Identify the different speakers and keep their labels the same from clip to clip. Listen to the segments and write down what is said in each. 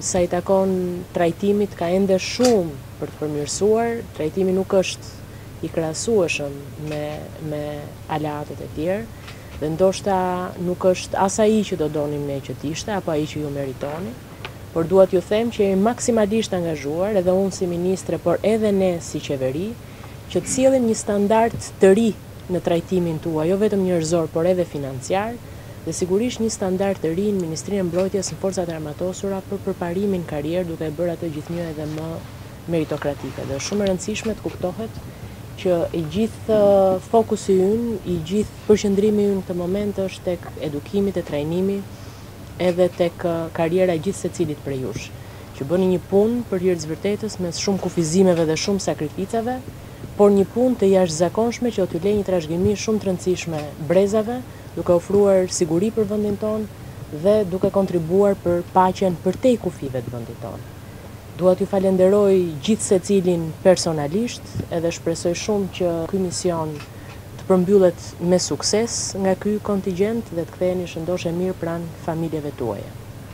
Speaker 1: sa i takon trajtimit ka ende shumë për të përmirësuar. Trajtimi nuk është i krahasueshëm me aleatët e tjerë dhe ndoshta nuk është as ai që do donim ne që t'ishte apo ai që ju meritoni, por dua t'ju them që jemi maksimalisht angazhuar edhe unë si ministre, por edhe ne si qeveri, që të sillim një standard të ri në trajtimin tuaj, jo vetëm njerëzor, por edhe financiar, dhe sigurisht një standard të ri në Ministrinë e Mbrojtjes në Forcat e Armatosura për përparimin karrierë, duke e bërë atë gjithnjë edhe më meritokratike. Dhe është shumë e rëndësishme të kuptohet që i gjithë fokusi ynë, i gjithë përqendrimi ynë në këtë moment është tek edukimi, te trajnimi, edhe tek karriera e gjithë secilit prej jush, që bëni një punë për hir të vërtetës mes shumë kufizimeve dhe shumë sakrificave, por një punë të jashtëzakonshme që do t'ju lejë një trashëgimi shumë të rëndësishme brezave, duke ofruar siguri për vendin tonë dhe duke kontribuar për paqen përtej kufive të vendit tonë. Dua t'ju falenderoj gjithë secilin personalisht edhe shpresoj shumë që ky mision të përmbyllet me sukses nga ky kontingjent dhe të ktheheni shëndosh e mirë pranë familjeve tuaja.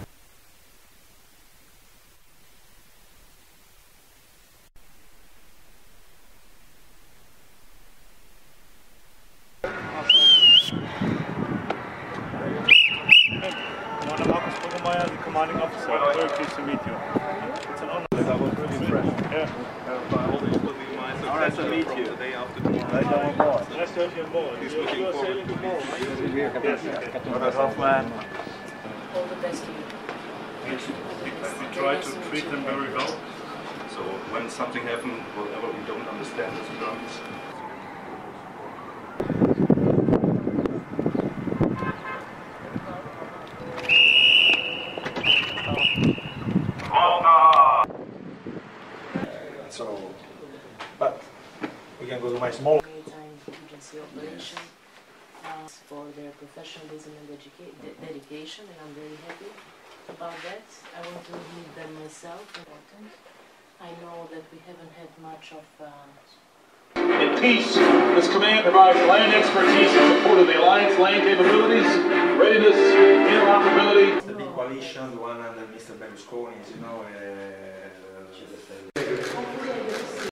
Speaker 2: Commanding officer, very pleased to meet you. It's an honor. I was really impressed. Yeah. Nice to meet you. Nice to have you on board. You're sailing tomorrow, are you? Yes.
Speaker 1: All the best to you.
Speaker 2: We try to treat them very well. So when something happens, whatever we don't understand as Germans, but we can go to my small
Speaker 1: Maritime Agency operation for their professionalism and dedication, and I'm very happy about that. I want to meet them myself. I know that we haven't had much of
Speaker 3: In peace, this command provides land expertise in support of the Alliance land capabilities, readiness, interoperability.
Speaker 4: The big coalition, the one under Mr. Berlusconi, you know,